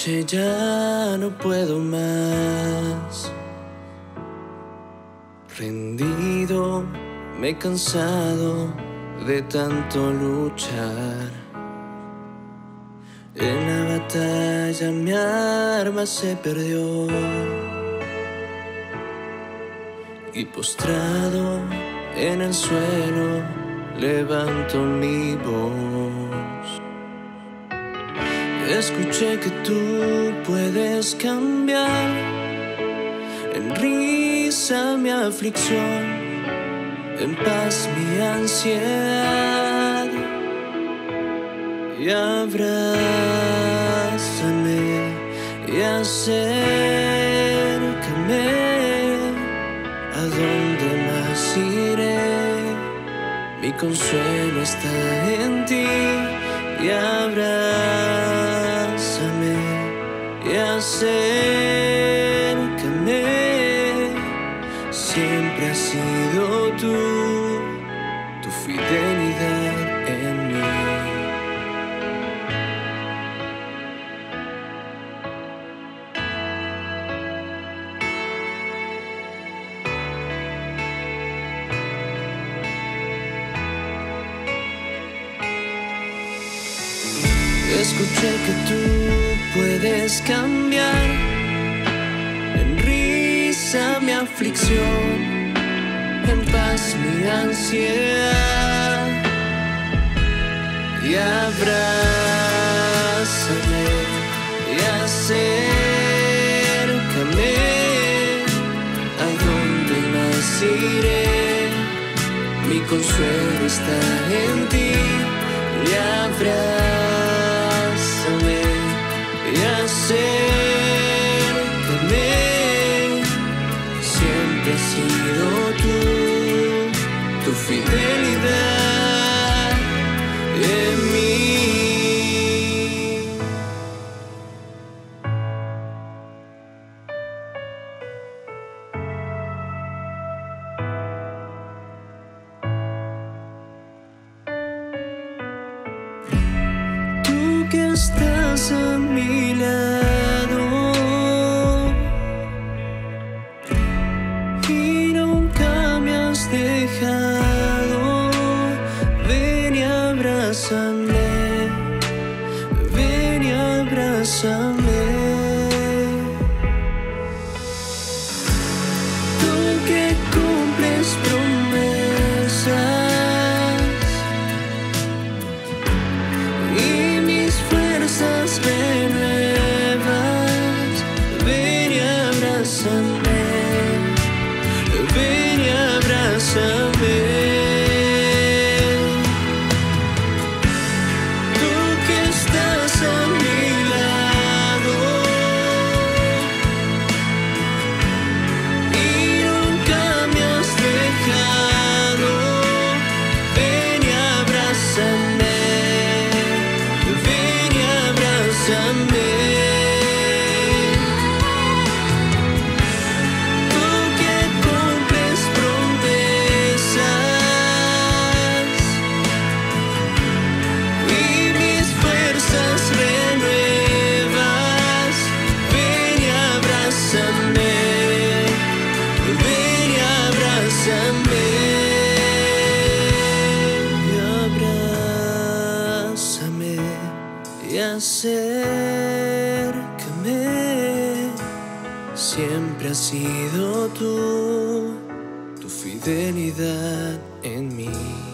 noche ya no puedo más. Rendido, me he cansado de tanto luchar. En la batalla mi arma se perdió y postrado en el suelo levanto mi voz. Escuché que tú puedes cambiar en risa mi aflicción, en paz mi ansiedad, y abrázame y acércame. ¿A dónde más iré? Mi consuelo está en ti, y abrázame y acércame. Siempre has sido tú, tu fidelidad en mí. Escuché que tú puedes cambiar en risa mi aflicción, en paz mi ansiedad, y abrázame y acércame. ¿A dónde más iré? Mi consuelo está en ti, y abrázame y acércame. Siempre has sido tú, tu fidelidad en mí. Tú que estás a mi lado y nunca me has dejado, ven y abrázame, ven y abrázame. Tú que cumples promesas y mis fuerzas renuevas, ven y abrázame, ven y abrázame. Tú que estás a mi lado y nunca me has dejado, ven y abrázame, ven y abrázame. Tú que cumples promesas y mis fuerzas renuevas, ven y abrázame, ven y abrázame. Y abrázame y acércame. Siempre has sido tú, tu fidelidad en mí.